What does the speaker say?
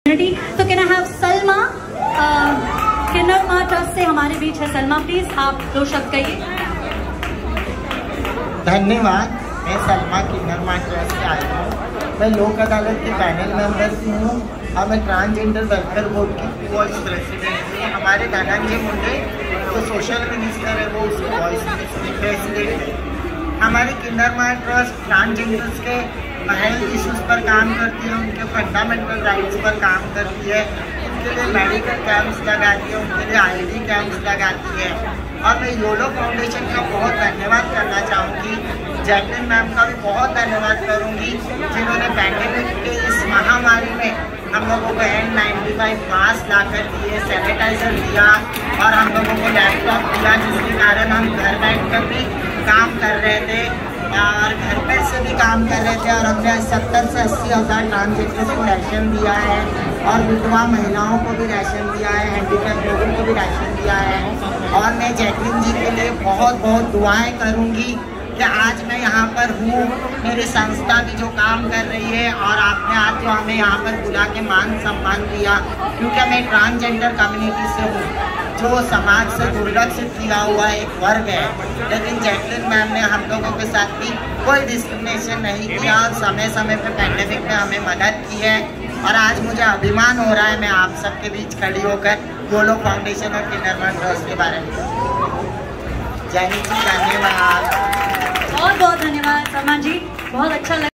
तो can I have Salma Kinnar Maa trust से हमारे बीच है। सलमा प्लीज आप 2 शब्द कहिए। धन्यवाद। मैं सलमा किन्नर माँ ट्रस्ट से आई हूँ। मैं लोक अदालत के पैनल मेंबर हूँ और मैं ट्रांसजेंडर वेलफेयर बोर्ड की वाइस प्रेसिडेंट हूँ। हमारे धनंजय मुंडे जो सोशल मिनिस्टर है वो उसके वाइस प्रेसिडेंट है। हमारी किन्नर माँ ट्रस्ट ट्रांसजेंडर्स के हेल्थ इश्यूज पर काम करती है, उनके फंडामेंटल राइट्स पर काम करती है, उनके लिए मेडिकल कैंप्स लगाती है, उनके लिए आईडी कैंप्स लगाती है। और मैं योलो फाउंडेशन का बहुत धन्यवाद करना चाहूँगी। जैकलिन मैम का भी बहुत धन्यवाद करूँगी जिन्होंने पैंडेमिक के इस महामारी में हम लोगों को N95 मास्क ला कर दिए, सैनिटाइजर दिया और हम लोगों को लैपटॉप दिया, जिसके कारण हम घर बैठ कर भी काम कर रहे थे और घर पर से भी काम कर रहे थे। और हमने 70 से 80 हज़ार ट्रांसजेंडर्स को राशन दिया है और विधवा महिलाओं को भी राशन दिया है, हैंडीकैप लोगों को भी राशन दिया है। और मैं जैकलिन जी के लिए बहुत बहुत दुआएं करूंगी कि आज मैं यहाँ पर हूँ, मेरी संस्था भी जो काम कर रही है और आपने आज जो हमें यहाँ पर बुला के मान सम्मान दिया, क्योंकि मैं ट्रांसजेंडर कम्युनिटी से हूँ जो समाज से दुर्लक्षित किया हुआ एक वर्ग है। लेकिन जैकलिन मैम ने हम लोगों के साथ भी कोई डिस्क्रिमिनेशन नहीं किया और समय समय पर पैंडेमिक में हमें मदद की है। और आज मुझे अभिमान हो रहा है मैं आप सबके बीच खड़ी होकर योलो फाउंडेशन और किन्नर माँ ट्रस्ट के बारे में। जैनी जी धन्यवाद। बहुत बहुत धन्यवाद सलमा जी, बहुत अच्छा लगा।